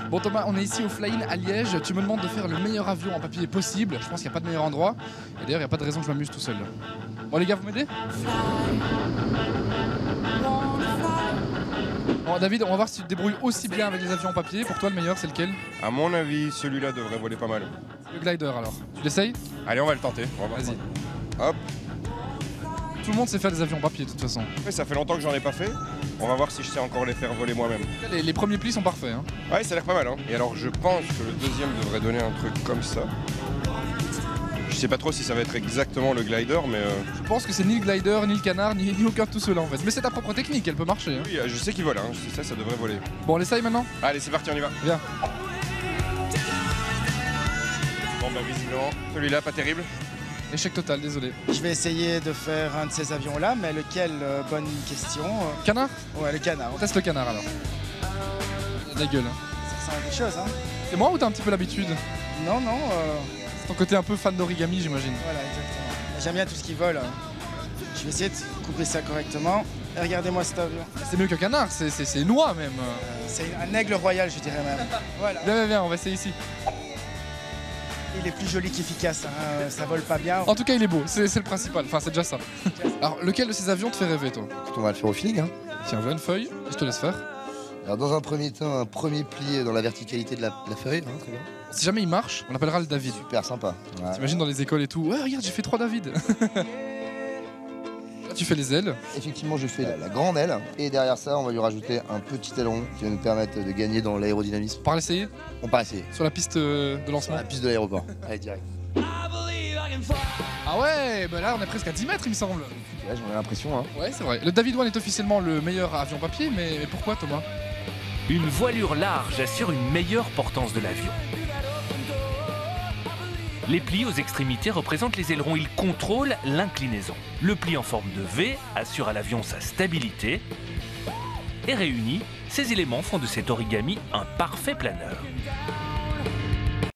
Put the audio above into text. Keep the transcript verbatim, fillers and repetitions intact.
Bon Thomas, on est ici au Fly-In à Liège. Tu me demandes de faire le meilleur avion en papier possible. Je pense qu'il n'y a pas de meilleur endroit. Et d'ailleurs, il n'y a pas de raison que je m'amuse tout seul. Bon les gars, vous m'aidez? Bon David, on va voir si tu te débrouilles aussi bien avec les avions en papier. Pour toi, le meilleur, c'est lequel? À mon avis, celui-là devrait voler pas mal. Le glider alors. Tu l'essayes? Allez, on va le tenter. Vas-y. Hop. Tout le monde sait faire des avions en papier de toute façon. Ouais, ça fait longtemps que j'en ai pas fait. On va voir si je sais encore les faire voler moi-même. Les, les premiers plis sont parfaits. Hein. Ouais, ça a l'air pas mal. Hein. Et alors, je pense que le deuxième devrait donner un truc comme ça. Je sais pas trop si ça va être exactement le glider, mais... Euh... Je pense que c'est ni le glider, ni le canard, ni, ni aucun de tout cela en fait. Mais c'est ta propre technique, elle peut marcher. Hein. Oui, je sais qu'il vole, hein. Ça, ça devrait voler. Bon, on l'essaye maintenant? Allez, c'est parti, on y va. Viens. Bon, bah visiblement, celui-là, pas terrible. Échec total, désolé. Je vais essayer de faire un de ces avions-là, mais lequel? euh, Bonne question. Canard? Ouais, le canard. On teste le canard alors. Il a de la gueule. Hein. Ça ressemble à quelque chose, hein? C'est moi ou t'as un petit peu l'habitude? Non, non. Euh... C'est ton côté un peu fan d'origami, j'imagine. Voilà, exactement. J'aime bien tout ce qui vole. Je vais essayer de couper ça correctement. Et regardez-moi cet avion. C'est mieux qu'un canard, c'est une noix même. Euh, c'est un aigle royal, je dirais même. Voilà. Viens, viens, viens, on va essayer ici. Il est plus joli qu'efficace, hein. Ça vole pas bien. En tout cas, il est beau, c'est le principal. Enfin, c'est déjà ça. Alors, lequel de ces avions te fait rêver, toi? Écoute, on va le faire au feeling. Hein. Tiens, voilà une feuille, je te laisse faire. Alors, dans un premier temps, un premier pli dans la verticalité de la, la feuille. Hein, très bien. Si jamais il marche, on l'appellera le David. Super sympa. Ouais. T'imagines dans les écoles et tout. Ouais, regarde, j'ai fait trois David. Là, tu fais les ailes. Effectivement, je fais la, la grande aile. Et derrière ça, on va lui rajouter un petit aileron qui va nous permettre de gagner dans l'aérodynamisme. On part l'essayer? On part essayer. Sur la piste de lancement? Sur la piste de l'aéroport. Allez, direct. Ah ouais, bah là on est presque à dix mètres il me semble. Là j'en ai l'impression. Hein. Ouais c'est vrai. Le David One est officiellement le meilleur avion papier, mais, mais pourquoi Thomas? Une voilure large assure une meilleure portance de l'avion. Les plis aux extrémités représentent les ailerons, ils contrôlent l'inclinaison. Le pli en forme de V assure à l'avion sa stabilité. Et réunis, ces éléments font de cet origami un parfait planeur.